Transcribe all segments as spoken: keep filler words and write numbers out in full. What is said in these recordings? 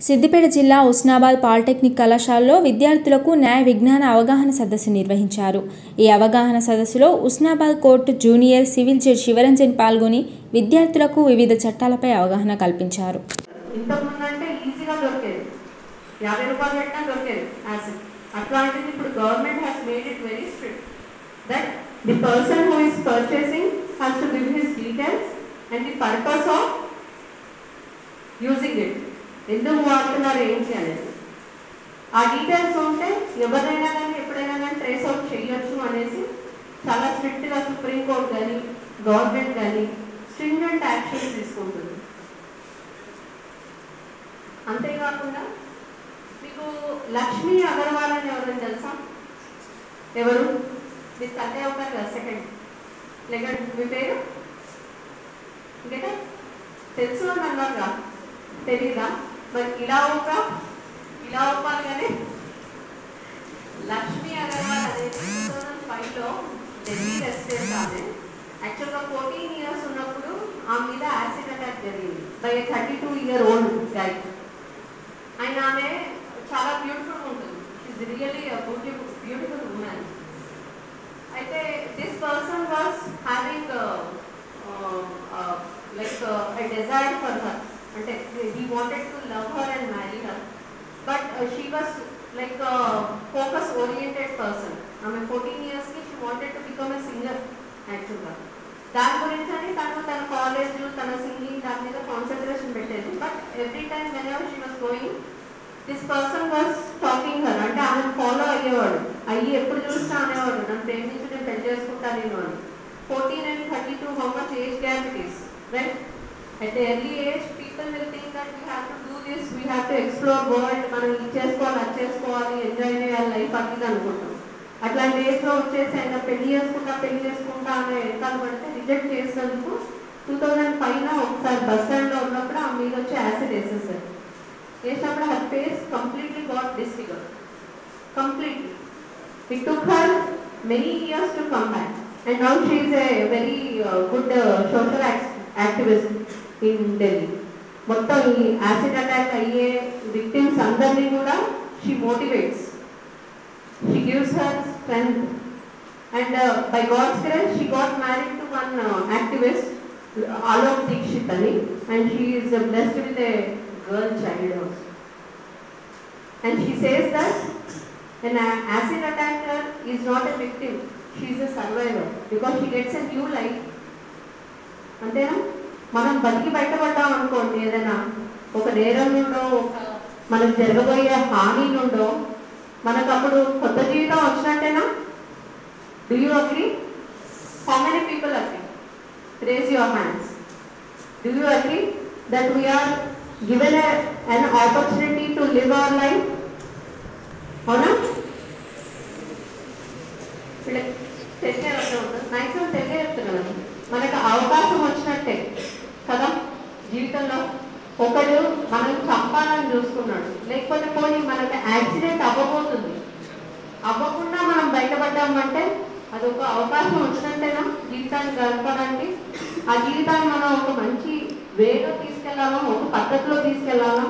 సిద్దిపేట జిల్లా ఉస్నాబాద్ పాలిటెక్నిక్ కళాశాలలో విద్యార్థులకు న్యాయ విజ్ఞాన అవగాహన సదస్సు నిర్వహించారు. ఈ అవగాహన సదస్సులో Husnabad court junior civil judge Sivaranjan పాల్గొని విద్యార్థులకు వివిధ చట్టాలపై అవగాహన కల్పించారు. ఎందుకు వాడుతున్నారు ఏంటి అనేది ఆ డీటెయిల్స్ ఉంటే ఎవరైనా కానీ ఎప్పుడైనా కానీ ట్రేస్ అవుట్ చేయొచ్చు అనేసి చాలా స్ట్రిక్ట్గా సుప్రీంకోర్టు కానీ గవర్నమెంట్ కానీ స్ట్రింజెంట్ యాక్షన్స్ తీసుకుంటుంది. అంతేకాకుండా మీకు లక్ష్మీ అగర్వాల్ అని ఎవరైనా తెలుసా? ఎవరు? మీరు కథే అవుతారు కదా సెకండ్ లేక మీ పేరు ఇంకేట తెలుసు అని అన్నారుగా, తెలీదా? మరి ఇలా ఒక ఇలా ఒప్పాలి కానీ లక్ష్మీ అగర్వాల్ అనేది టూ థౌజండ్ ఫైవ్లో ఢిల్లీ రెసిడెంట్. ఆమె యాక్చువల్గా ఫోర్టీన్ ఇయర్స్ ఉన్నప్పుడు ఆమె మీద యాసిడ్ అటాక్ జరిగింది by thirty two year old guy. And ఆమె చాలా బ్యూటిఫుల్ ఉంటుంది. She's really beautiful beautiful woman. అయితే this person was having like a desire for her. అంటే he wanted to love her and marry her, but uh, she was like a focus oriented person. ఆమె fourteen years కి she wanted to become a singer actually. దాని గురించి అని తను తన college తన singing దాని మీద కాన్సన్ట్రేషన్ పెట్టేది. But every time whenever she was going, this person was talking her. అంటే ఆమె ఫాలో అయ్యేవాడు. అయ్యి ఎప్పుడు చూసినా అనేవాడు, నన్ను ప్రేమించి నేను పెళ్లి చేసుకుంటాను నేను అని. Fourteen and thirty two how much age gap it is, right? At the early age, people will think that we have to do this, we have to explore world, మనం ఇది చేసుకోవాలి అది చేసుకోవాలి ఎంజాయ్ చేయాలి లైఫ్ అది అనుకుంటాం. అట్లాంటి ఏజ్లో వచ్చేసి ఆయన పెళ్లి చేసుకుంటా పెళ్లి చేసుకుంటా అనే ఎడతాలు పడితే రిజెక్ట్ చేసినందుకు టూ థౌజండ్ ఫైవ్లో ఒకసారి బస్ స్టాండ్లో ఉన్నప్పుడు ఆ మీద వచ్చి యాసిడ్ వేసేసారు. వేసినప్పుడు her face completely got disfigured completely. It took her many years to come back and now she is a very good social activist in Delhi. మొత్తం ఈ యాసిడ్ అటాక్ అయ్యే విక్టిమ్స్ అందరినీ కూడా she motivates, she gives her strength. And by god's grace she got married to one activist Alok Dikshit అని, and she is blessed with a girl child also. And she says that an acid attacker is not a victim, she is a survivor because she gets a new life. అంతేనా? మనం బతికి బయటపడ్డాం అనుకోండి, ఏదైనా ఒక నేరం నుండో ఒక మనకు జరగబోయే హాని నుండో మనకు అప్పుడు కొత్త జీవితం వచ్చినట్టేనా? Do you agree? How many people agree? Raise your hands. Do you agree that we're given an opportunity to live our life? అవునా? తెలిసే ఉంటుంది, మ్యాక్సిమం తెలియ చెప్తున్నాను. మనకు అవకాశం వచ్చినట్టే కదా జీవితంలో. ఒకడు మనం చంపాలని చూసుకున్నాడు, లేకపోతే పోనీ మనకు యాక్సిడెంట్ అవ్వబోతుంది, అవ్వకుండా మనం బయటపడ్డామంటే అదొక అవకాశం వచ్చినట్టేనా జీవితాన్ని గడపడానికి? ఆ జీవితాన్ని మనం ఒక మంచి వేలో తీసుకెళ్ళాలా, ఒక పద్ధతిలో తీసుకెళ్ళాలా?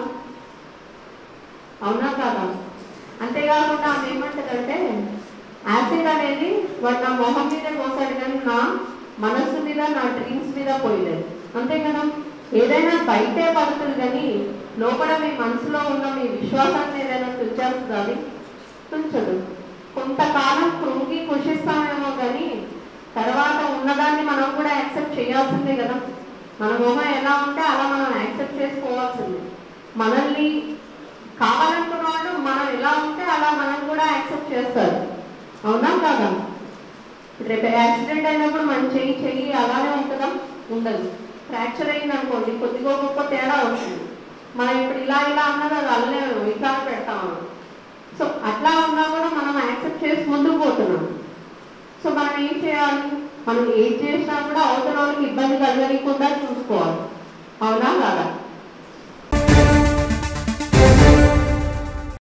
అవునా కాదా? అంతేకాకుండా ఆమె ఏమంటదంటే యాసిడ్ అనేది వాడు నా మొహం మీద పోసాడు కానీ నా మనస్సు మీద నా డ్రీమ్స్ మీద పోయలేదు. అంతే కదా? ఏదైనా బయటే పడుతుంది కానీ లోపల మీ మనసులో ఉన్న మీ విశ్వాసాన్ని ఏదైనా తుంచేస్తుంది, అది తుంచదు. కొంతకాలం కృంగి కృషిస్తామేమో కానీ తర్వాత ఉన్నదాన్ని మనం కూడా యాక్సెప్ట్ చేయాల్సిందే కదా. మన మొహం ఎలా ఉంటే అలా మనం యాక్సెప్ట్ చేసుకోవాల్సిందే. మనల్ని కావాలనుకున్న వాళ్ళు మనం ఎలా ఉంటే అలా మనం కూడా యాక్సెప్ట్ చేస్తారు. అవునా కాదా? రేపు యాక్సిడెంట్ అయినప్పుడు మనం చెయ్యి చెయ్యి అలానే ఉంటుందా? ఉండదు. ఫ్రాక్చర్ అయింది అనుకోండి, కొద్దిగా గొప్ప తేడా వస్తుంది. మనం ఇప్పుడు ఇలా ఇలా అన్నది అది అల్లే ఇలా పెడతాము. సో అట్లా ఉన్నా కూడా మనం యాక్సెప్ట్ చేసి ముందుకు పోతున్నాం. సో మనం ఏం చేయాలి? మనం ఏం చేసినా కూడా అవతల వాళ్ళకి ఇబ్బంది కలగకుండా చూసుకోవాలి. అవునా కాదా?